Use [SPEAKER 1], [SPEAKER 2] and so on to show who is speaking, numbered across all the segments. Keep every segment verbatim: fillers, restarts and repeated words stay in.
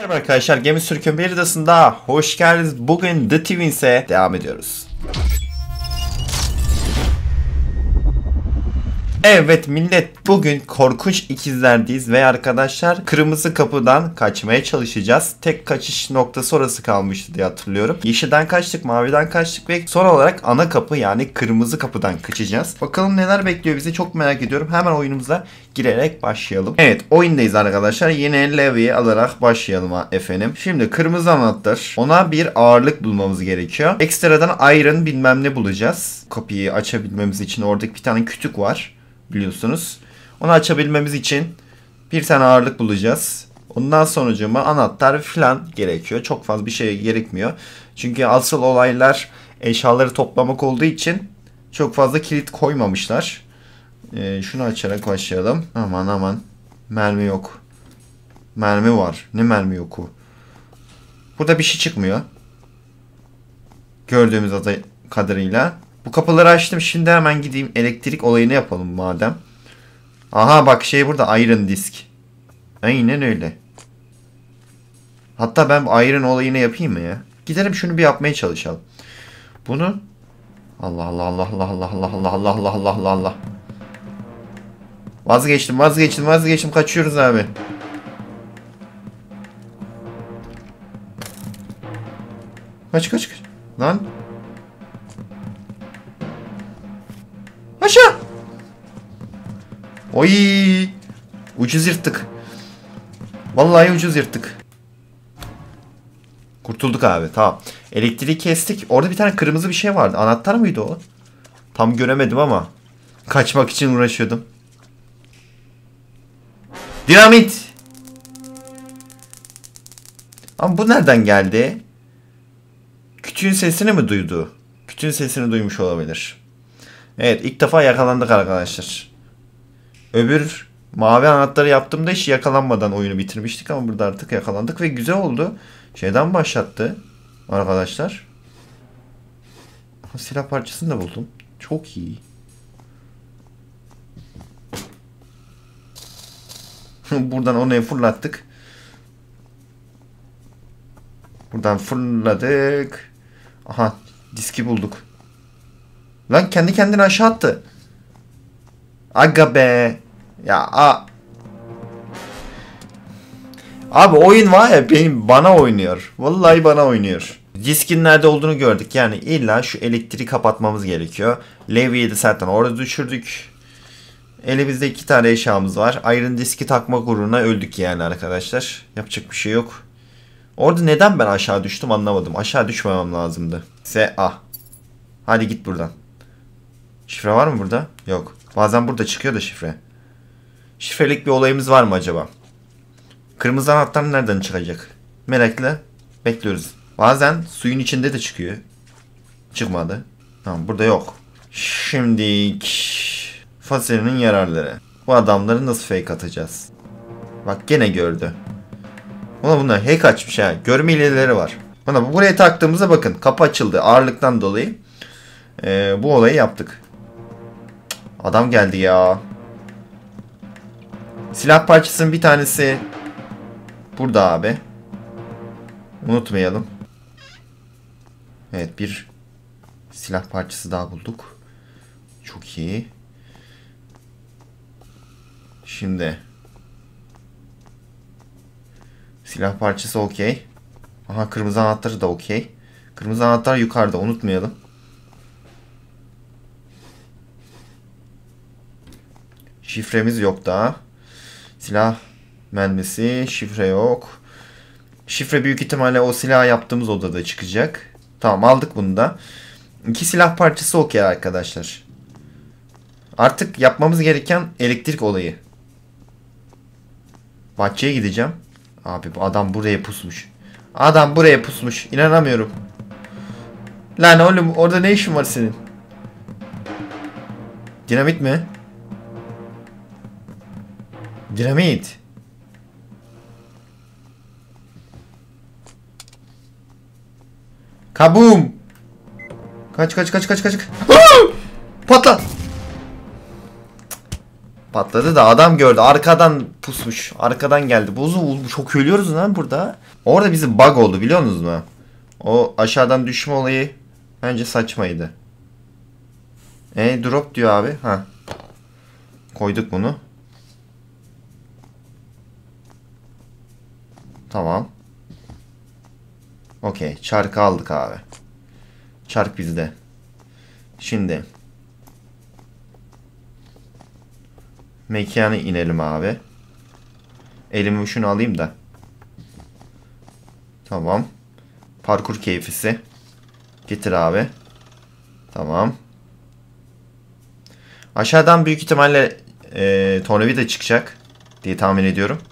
[SPEAKER 1] Merhaba arkadaşlar, Gemi Sürükün bir iddiasında hoş geldiniz. Bugün The Twins'e devam ediyoruz. Evet millet, bugün korkunç ikizlerdeyiz ve arkadaşlar kırmızı kapıdan kaçmaya çalışacağız. Tek kaçış noktası orası kalmıştı diye hatırlıyorum. Yeşilden kaçtık, maviden kaçtık ve son olarak ana kapı yani kırmızı kapıdan kaçacağız. Bakalım neler bekliyor bizi, çok merak ediyorum. Hemen oyunumuza girerek başlayalım. Evet, oyundayız arkadaşlar. Yine Levi'yi alarak başlayalım efendim. Şimdi kırmızı anahtar. Ona bir ağırlık bulmamız gerekiyor. Ekstradan iron bilmem ne bulacağız. Kapıyı açabilmemiz için oradaki bir tane kütük var. Biliyorsunuz. Onu açabilmemiz için bir tane ağırlık bulacağız. Ondan sonucuma anahtar falan gerekiyor. Çok fazla bir şey gerekmiyor. Çünkü asıl olaylar eşyaları toplamak olduğu için çok fazla kilit koymamışlar. Ee, şunu açarak başlayalım. Aman aman. Mermi yok. Mermi var. Ne mermi yoku? Burada bir şey çıkmıyor. Gördüğümüz kadarıyla. Bu kapıları açtım. Şimdi hemen gideyim elektrik olayını yapalım madem. Aha bak şey burada, iron disk. Aynen öyle. Hatta ben bu iron olayını yapayım mı ya? Gidelim şunu bir yapmaya çalışalım. Bunu Allah Allah Allah Allah Allah Allah Allah Allah Allah Allah Allah Allah. Vazgeçtim vazgeçtim vazgeçtim kaçıyoruz abi. Kaç kaç kaç. Lan. Aşağı. Oy. Ucuz yırttık. Vallahi ucuz yırttık. Kurtulduk abi, tamam. Elektriği kestik. Orada bir tane kırmızı bir şey vardı. Anahtar mıydı o? Tam göremedim ama. Kaçmak için uğraşıyordum. Dinamit. Ama bu nereden geldi? Kütüğün sesini mi duydu? Kütüğün sesini duymuş olabilir. Evet, ilk defa yakalandık arkadaşlar. Öbür mavi anahtarı yaptığımda hiç yakalanmadan oyunu bitirmiştik ama burada artık yakalandık ve güzel oldu. Şeyden başlattı arkadaşlar. Silah parçasını da buldum. Çok iyi. Buradan onu fırlattık. Buradan fırladık. Aha, diski bulduk. Lan kendi kendine aşağı attı. Aga be. Ya a. Abi oyun var ya, benim bana oynuyor. Vallahi bana oynuyor. Diskin nerede olduğunu gördük. Yani illa şu elektriği kapatmamız gerekiyor. Levi'yi de zaten orada düşürdük. Elimizde iki tane eşyamız var. Iron diski takmak uğruna öldük yani arkadaşlar. Yapacak bir şey yok. Orada neden ben aşağı düştüm anlamadım. Aşağı düşmemem lazımdı. S A. Hadi git buradan. Şifre var mı burada? Yok. Bazen burada çıkıyor da şifre. Şifrelik bir olayımız var mı acaba? Kırmızı anahtar nereden çıkacak? Merakla bekliyoruz. Bazen suyun içinde de çıkıyor. Çıkmadı. Tamam, burada yok. Şimdi fasulyenin yararları. Bu adamları nasıl fake atacağız? Bak gene gördü. Ona bunlar hack açmış ha. Görme hileleri var. Bana buraya taktığımızda bakın kapı açıldı. Ağırlıktan dolayı. Ee, bu olayı yaptık. Adam geldi ya. Silah parçasının bir tanesi burada abi. Unutmayalım. Evet, bir silah parçası daha bulduk. Çok iyi. Şimdi silah parçası okey. Aha, kırmızı anahtarı da okey. Kırmızı anahtar yukarıda, unutmayalım. Şifremiz yok daha. Silah mermisi, şifre yok. Şifre büyük ihtimalle o silah yaptığımız odada çıkacak. Tamam, aldık bunu da. İki silah parçası okey arkadaşlar. Artık yapmamız gereken elektrik olayı. Bahçeye gideceğim. Abi bu adam buraya pusmuş. Adam buraya pusmuş. İnanamıyorum. Lan oğlum, orada ne işin var senin? Dinamit mi? Dinamit. Kabum. Kaç kaç kaç kaç kaç. Patla. Patladı da adam gördü. Arkadan pusmuş. Arkadan geldi. Bozu çok ölüyoruz lan burada. Orada bizim bug oldu biliyor musunuz mu? O aşağıdan düşme olayı bence saçmaydı. E drop diyor abi. Ha. Koyduk bunu. Tamam. Okey. Çarkı aldık abi. Çark bizde. Şimdi. Mekana inelim abi. Elimi şunu alayım da. Tamam. Parkur keyfisi. Getir abi. Tamam. Aşağıdan büyük ihtimalle e, tornavida çıkacak diye tahmin ediyorum.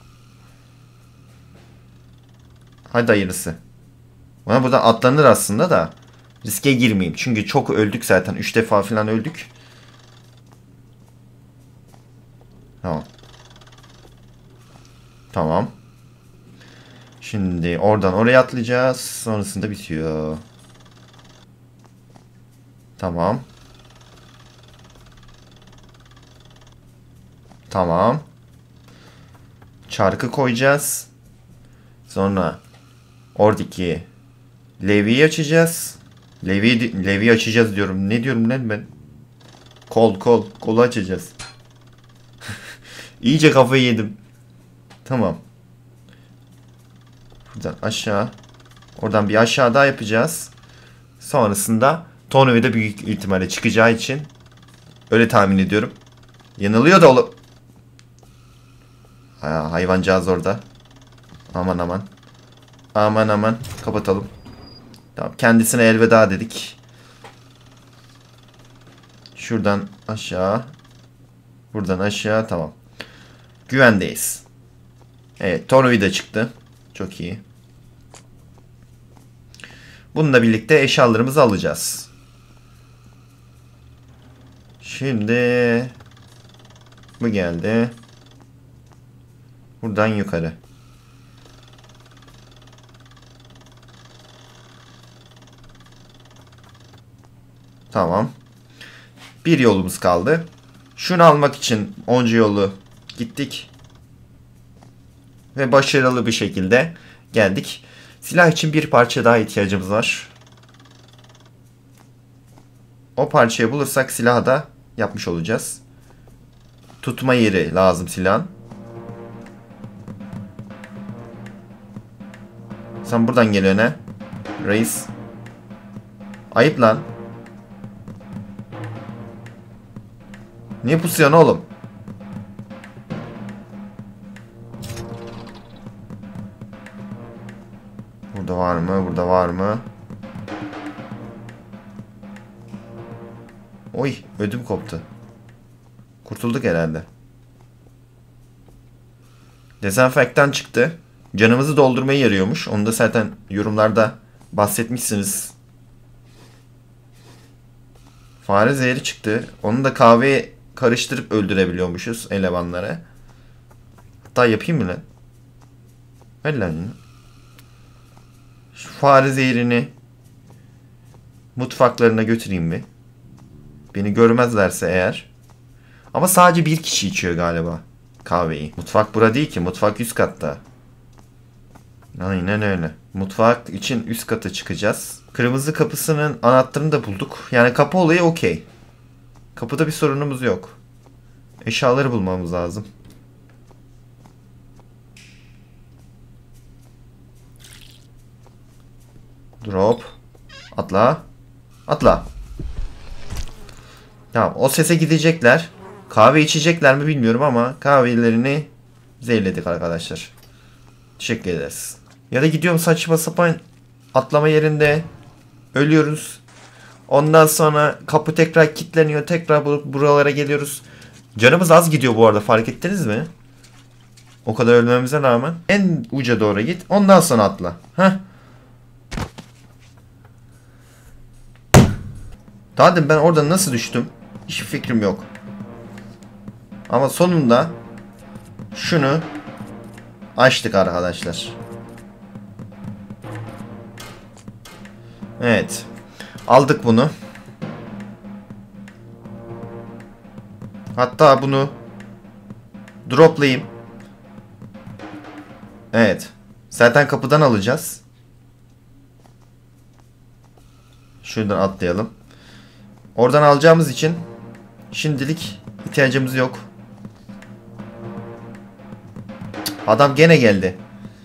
[SPEAKER 1] Hadi hayırlısı. Bana buradan atlanır aslında da riske girmeyeyim. Çünkü çok öldük zaten. üç defa falan öldük. Tamam. Tamam. Şimdi oradan oraya atlayacağız. Sonrasında bitiyor. Tamam. Tamam. Çarkı koyacağız. Sonra oradaki levyeyi açacağız. Levyeyi, levyeyi açacağız diyorum. Ne diyorum lan ben? Kol kol. Kolu açacağız. İyice kafayı yedim. Tamam. Buradan aşağı. Oradan bir aşağı daha yapacağız. Sonrasında tornavida büyük ihtimalle çıkacağı için öyle tahmin ediyorum. Yanılıyor da olup. Ha, hayvancağız orada. Aman aman. Aman aman. Kapatalım. Tamam. Kendisine elveda dedik. Şuradan aşağı. Buradan aşağı. Tamam. Güvendeyiz. Evet. Tornavida çıktı. Çok iyi. Bununla birlikte eşyalarımızı alacağız. Şimdi bu geldi. Buradan yukarı. Tamam. Bir yolumuz kaldı. Şunu almak için onca yolu gittik. Ve başarılı bir şekilde geldik. Silah için bir parça daha ihtiyacımız var. O parçayı bulursak silahı da yapmış olacağız. Tutma yeri lazım silahın. Sen buradan geliyorsun he. Reis. Ayıp lan. Niye pusuyorsun oğlum? Burada var mı? Burada var mı? Oy, ödüm koptu. Kurtulduk herhalde. Dezenfektan çıktı. Canımızı doldurmayı yarıyormuş. Onu da zaten yorumlarda bahsetmişsiniz. Fare zehri çıktı. Onu da kahveye karıştırıp öldürebiliyormuşuz elemanlara. Hatta yapayım mı lan? Hadi lan. Şu fare zehrini mutfaklarına götüreyim mi? Beni görmezlerse eğer. Ama sadece bir kişi içiyor galiba kahveyi. Mutfak bura değil ki. Mutfak üst katta. Aynen öyle. Mutfak için üst kata çıkacağız. Kırmızı kapısının anahtarını da bulduk. Yani kapı olayı okey. Kapıda bir sorunumuz yok. Eşyaları bulmamız lazım. Drop. Atla. Atla. Tamam, o sese gidecekler. Kahve içecekler mi bilmiyorum ama kahvelerini zehirledik arkadaşlar. Teşekkür ederiz. Ya da gidiyorum saçma sapan atlama yerinde ölüyoruz. Ondan sonra kapı tekrar kilitleniyor. Tekrar buralara geliyoruz. Canımız az gidiyor bu arada, fark ettiniz mi? O kadar ölmemize rağmen. En uca doğru git. Ondan sonra atla. Heh. Daha demin ben orada nasıl düştüm? Hiçbir fikrim yok. Ama sonunda şunu açtık arkadaşlar. Evet. Aldık bunu. Hatta bunu Droplayayım. Evet. Zaten kapıdan alacağız. Şuradan atlayalım. Oradan alacağımız için şimdilik ihtiyacımız yok. Adam gene geldi.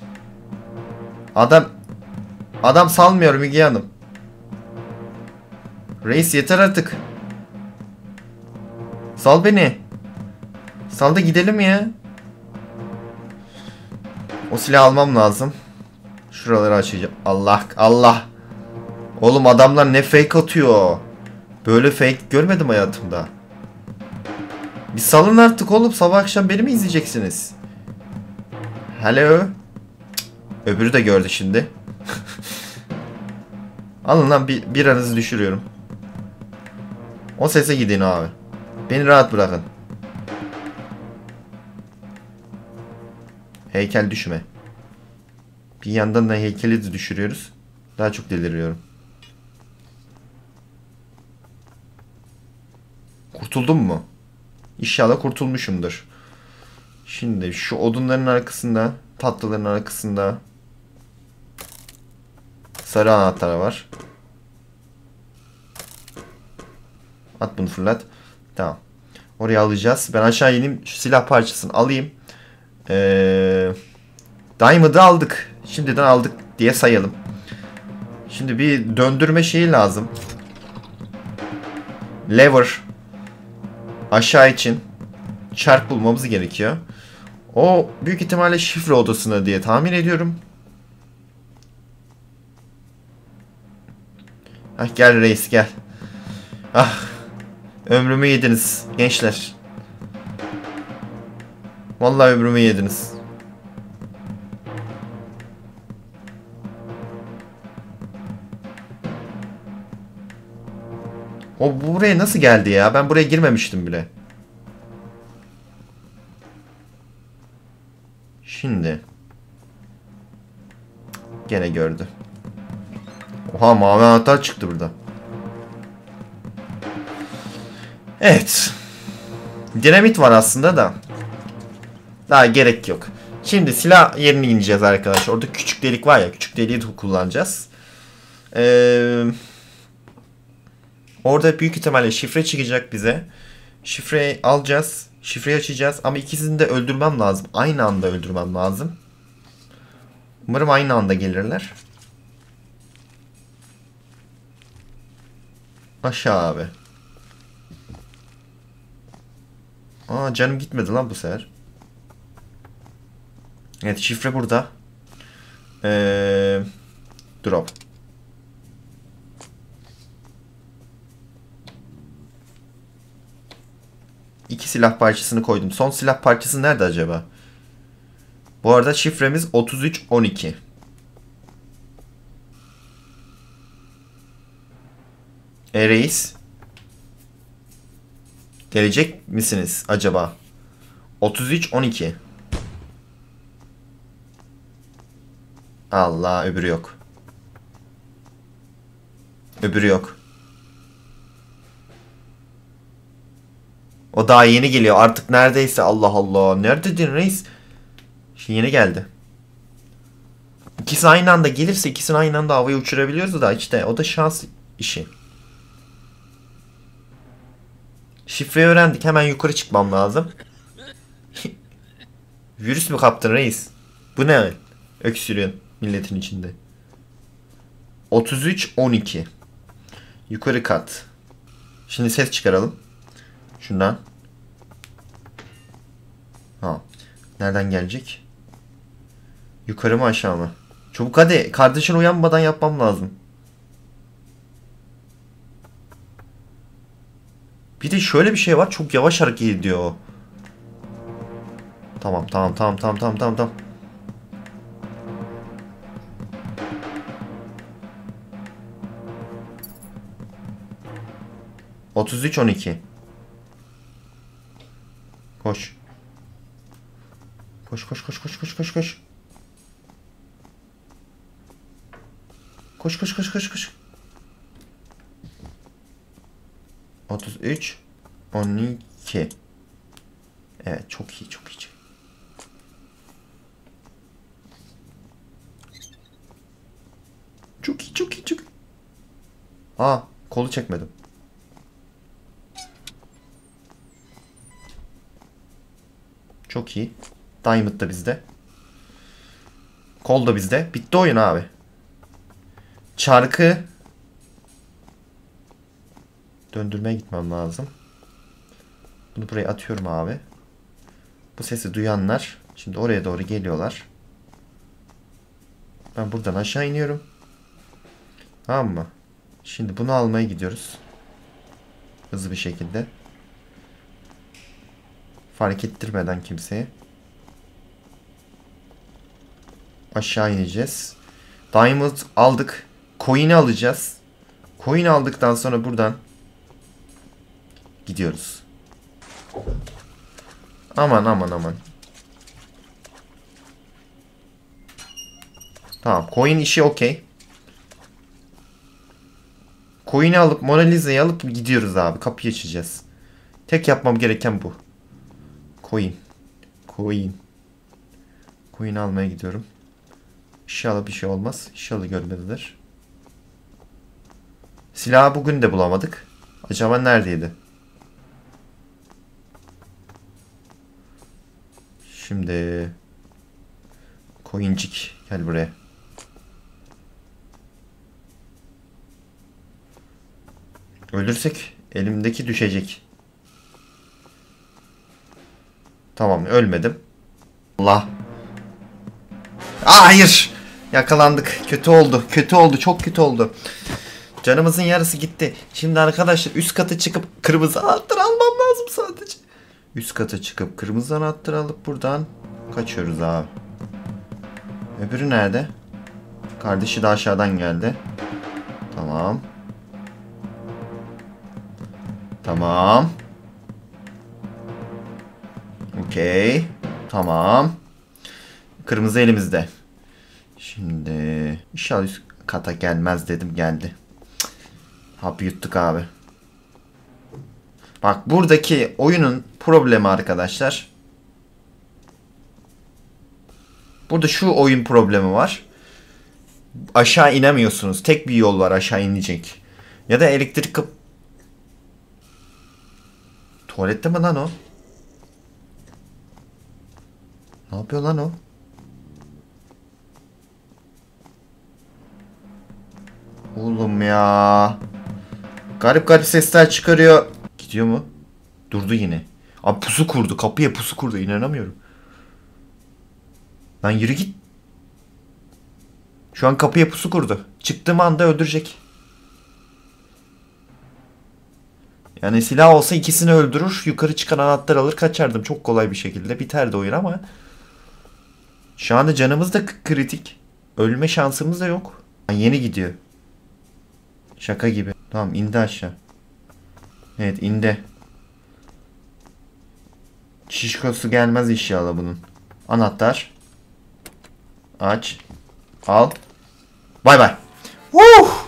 [SPEAKER 1] Adam Adam salmıyor Müge Hanım. Reis yeter artık. Sal beni. Sal da gidelim ya. O silahı almam lazım. Şuraları açacağım. Allah Allah. Oğlum adamlar ne fake atıyor. Böyle fake görmedim hayatımda. Bir salın artık oğlum. Sabah akşam beni mi izleyeceksiniz? Hello. Öbürü de gördü şimdi. Alın lan bir, bir aranızı düşürüyorum. O sese gidin abi. Beni rahat bırakın. Heykel düşme. Bir yandan da heykeli de düşürüyoruz. Daha çok deliriyorum. Kurtuldum mu? İnşallah kurtulmuşumdur. Şimdi şu odunların arkasında, tatlıların arkasında sarı anahtar var. At bunu fırlat. Tamam. Oraya alacağız. Ben aşağı ineyim. Şu silah parçasını alayım. Ee, Diamond'ı aldık. Şimdiden aldık diye sayalım. Şimdi bir döndürme şeyi lazım. Lever. Aşağı için çark bulmamız gerekiyor. O büyük ihtimalle şifre odasına diye tahmin ediyorum. Ah gel reis gel. Ah. Ömrümü yediniz gençler. Vallahi ömrümü yediniz. O buraya nasıl geldi ya? Ben buraya girmemiştim bile. Şimdi. Gene gördü. Oha mavi anahtar çıktı burada. Evet. Dinamit var aslında da. Daha gerek yok. Şimdi silah yerini ineceğiz arkadaşlar. Orada küçük delik var ya. Küçük deliği de kullanacağız. Ee, orada büyük ihtimalle şifre çıkacak bize. Şifreyi alacağız. Şifreyi açacağız. Ama ikisini de öldürmem lazım. Aynı anda öldürmem lazım. Umarım aynı anda gelirler. Aşağı abi. Aa canım gitmedi lan bu sefer. Evet şifre burada. Ee, drop. İki silah parçasını koydum. Son silah parçası nerede acaba? Bu arada şifremiz otuz üç on iki. E reis. Gelecek misiniz acaba? otuz üç on iki. Allah öbürü yok. Öbürü yok. O daha yeni geliyor. Artık neredeyse Allah Allah. Neredeydin reis? Şimdi yeni geldi. İkisi aynı anda gelirse ikisini aynı anda havaya uçurabiliyoruz da işte o da şans işi. Şifreyi öğrendik. Hemen yukarı çıkmam lazım. Virüs mü kaptın reis? Bu ne? Öksürüyorsun milletin içinde. otuz üç on iki. Yukarı kat. Şimdi ses çıkaralım. Şundan. Ha. Nereden gelecek? Yukarı mı aşağı mı? Çabuk hadi. Kardeşin uyanmadan yapmam lazım. Bir de şöyle bir şey var. Çok yavaş hareket ediyor o. Tamam tamam tamam tamam tamam tamam tamam. otuz üç on iki. Koş. Koş koş koş koş koş koş koş. Koş koş koş koş koş. otuz üç on iki. Evet çok iyi çok iyi. Çok iyi çok iyi çok iyi. Aa kolu çekmedim. Çok iyi. Diamond da bizde. Kol da bizde. Bitti oyun abi. Çarkı döndürmeye gitmem lazım. Bunu buraya atıyorum abi. Bu sesi duyanlar şimdi oraya doğru geliyorlar. Ben buradan aşağı iniyorum. Tamam mı? Şimdi bunu almaya gidiyoruz. Hızlı bir şekilde. Fark ettirmeden kimseye. Aşağı ineceğiz. Diamond aldık. Coin'i alacağız. Coin aldıktan sonra buradan gidiyoruz. Aman aman aman. Tamam. Coin işi okey. Coin'i alıp Mona Lisa'yı alıp gidiyoruz abi. Kapıyı açacağız. Tek yapmam gereken bu. Coin. Coin. Coin almaya gidiyorum. İnşallah bir şey olmaz. İnşallah görmediler. Silahı bugün de bulamadık. Acaba neredeydi? Şimdi Coincik gel buraya. Ölürsek elimdeki düşecek. Tamam ölmedim. Allah. Aa, hayır. Yakalandık. Kötü oldu. Kötü oldu. Çok kötü oldu. Canımızın yarısı gitti. Şimdi arkadaşlar üst kata çıkıp kırmızı anahtar almam lazım sadece. Üst kata çıkıp kırmızı anahtar alıp buradan kaçıyoruz abi. Öbürü nerede? Kardeşi de aşağıdan geldi. Tamam. Tamam. Okey. Tamam. Kırmızı elimizde. Şimdi inşallah üst kata gelmez dedim geldi. Hap yuttuk abi. Bak buradaki oyunun problemi arkadaşlar. Burada şu oyun problemi var. Aşağı inemiyorsunuz. Tek bir yol var aşağı inecek. Ya da elektrik kap... Tuvalette mi lan o? Ne yapıyor lan o? Oğlum ya. Garip garip sesler çıkarıyor. Gidiyor mu? Durdu yine. Abi pusu kurdu. Kapıya pusu kurdu. İnanamıyorum. Lan yürü git. Şu an kapıya pusu kurdu. Çıktığım anda öldürecek. Yani silah olsa ikisini öldürür. Yukarı çıkan anahtar alır kaçardım. Çok kolay bir şekilde. Biterdi oyun ama. Şu anda canımız da kritik. Ölme şansımız da yok. Yeni gidiyor. Şaka gibi. Tamam indi aşağı. Evet indi. Şişkosu gelmez inşallah bunun. Anahtar. Aç. Al. Bay bay. Uh!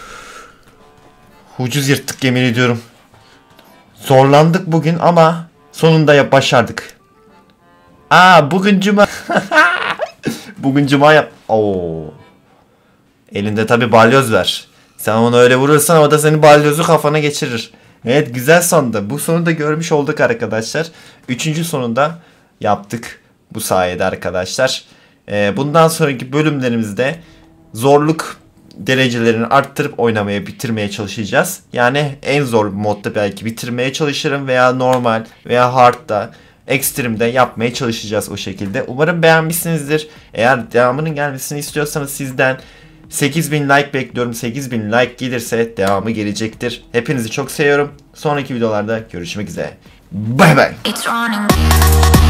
[SPEAKER 1] Ucuz yırttık yemin ediyorum. Zorlandık bugün ama sonunda ya başardık. Aa bugün cuma. Bugün cuma yap. Oo. Elinde tabi balyoz var. Sen onu öyle vurursan o da senin balyozu kafana geçirir. Evet güzel sonda. Bu sonu da görmüş olduk arkadaşlar. Üçüncü sonunda yaptık bu sayede arkadaşlar. Ee, bundan sonraki bölümlerimizde zorluk derecelerini arttırıp oynamaya bitirmeye çalışacağız. Yani en zor modda belki bitirmeye çalışırım veya normal veya hard'da Extreme'de yapmaya çalışacağız o şekilde. Umarım beğenmişsinizdir. Eğer devamının gelmesini istiyorsanız sizden sekiz bin like bekliyorum. sekiz bin like gelirse devamı gelecektir. Hepinizi çok seviyorum. Sonraki videolarda görüşmek üzere. Bay bay.